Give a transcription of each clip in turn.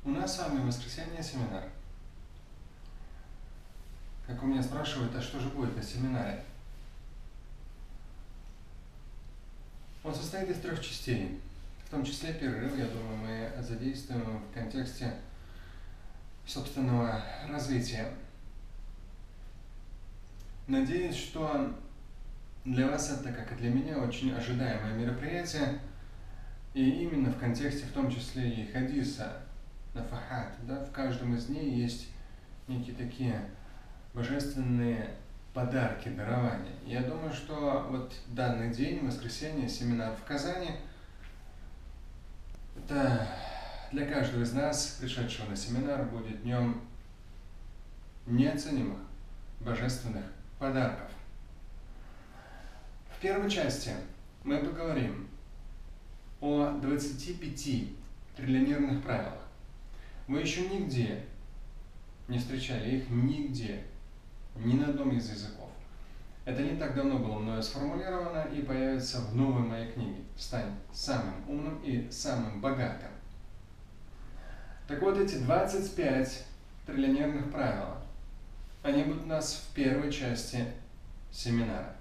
У нас с вами в воскресенье семинар. Как у меня спрашивают, а что же будет на семинаре? Он состоит из 3 частей. В том числе перерыв, я думаю, мы задействуем в контексте собственного развития. Надеюсь, что для вас это, как и для меня, очень ожидаемое мероприятие. И именно в контексте, в том числе и хадиса, нафахат, да, в каждом из них есть некие такие божественные подарки, дарования. Я думаю, что вот данный день, воскресенье, семинар в Казани, это для каждого из нас, пришедшего на семинар, будет днем неоценимых божественных подарков. В первой части мы поговорим о 25 триллионерных правилах. Вы еще нигде не встречали их, нигде, ни на одном из языков. Это не так давно было мною сформулировано и появится в новой моей книге «Стань самым умным и самым богатым». Так вот, эти 25 триллионерных правил, они будут у нас в первой части семинара.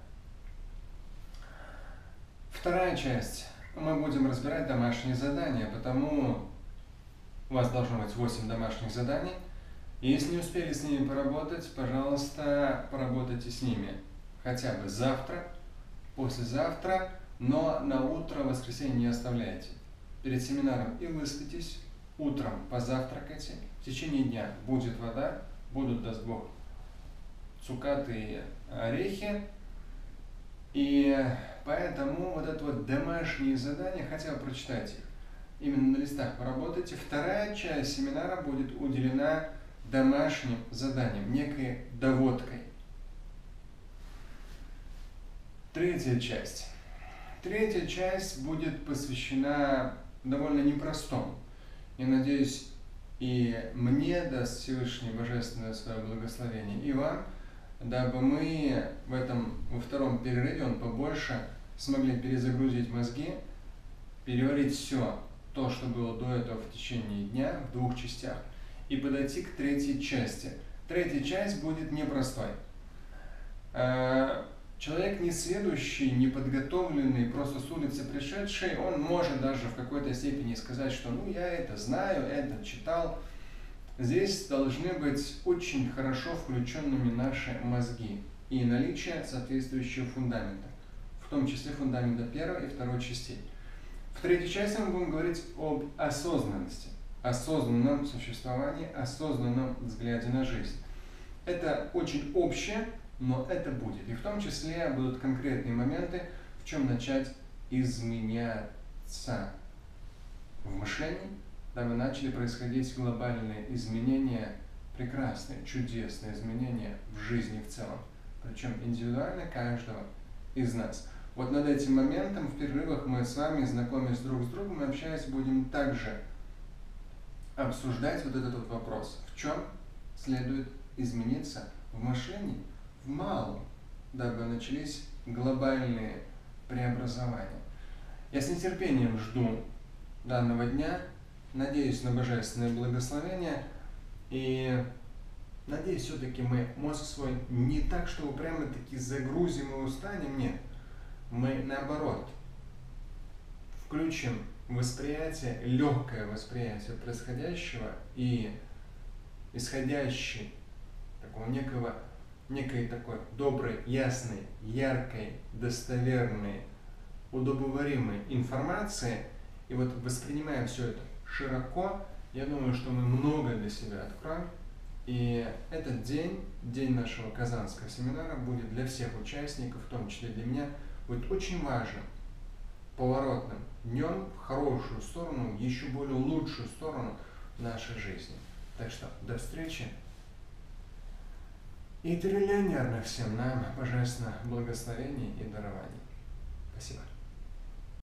Вторая часть. Мы будем разбирать домашние задания, потому у вас должно быть 8 домашних заданий. Если не успели с ними поработать, пожалуйста, поработайте с ними хотя бы завтра, послезавтра, но на утро воскресенье не оставляйте. Перед семинаром и выспитесь, утром позавтракайте, в течение дня будет вода, будут, даст Бог, цукаты и орехи. И поэтому вот это вот домашние задания, хотя бы прочитайте их, именно на листах поработайте. Вторая часть семинара будет уделена домашним заданиям, некой доводкой. Третья часть. Третья часть будет посвящена довольно непростому. Я надеюсь, и мне даст Всевышний Божественное свое благословение, и вам, дабы мы во втором перерыве, он побольше, смогли перезагрузить мозги, переварить все то, что было до этого в течение дня, в 2 частях, и подойти к третьей части. Третья часть будет непростой. Человек несведущий, неподготовленный, просто с улицы пришедший, он может даже в какой-то степени сказать, что я это знаю, это читал. Здесь должны быть очень хорошо включенными наши мозги и наличие соответствующего фундамента, в том числе фундамента первой и второй частей. В третьей части мы будем говорить об осознанности, осознанном существовании, осознанном взгляде на жизнь. Это очень общее, но это будет. И в том числе будут конкретные моменты, в чем начать изменяться в мышлении, дабы начали происходить глобальные изменения, прекрасные, чудесные изменения в жизни в целом, причем индивидуально каждого из нас. Вот над этим моментом в перерывах мы с вами, знакомясь друг с другом и общаясь, будем также обсуждать вот этот вот вопрос. В чем следует измениться в мышлении, в малом, дабы начались глобальные преобразования. Я с нетерпением жду данного дня, надеюсь на божественное благословение и надеюсь, все-таки мы мозг свой не так, чтобы прямо-таки загрузим и устанем, нет. Мы наоборот включим восприятие, легкое восприятие происходящего и исходящей такого некой такой доброй, ясной, яркой, достоверной, удобоваримой информации. И вот воспринимая все это широко, я думаю, что мы многое для себя откроем. И этот день нашего казанского семинара будет для всех участников, в том числе для меня, будет очень важным, поворотным днем в хорошую сторону, еще более лучшую сторону нашей жизни. Так что до встречи и триллионерных всем нам божественных благословений и дарований. Спасибо.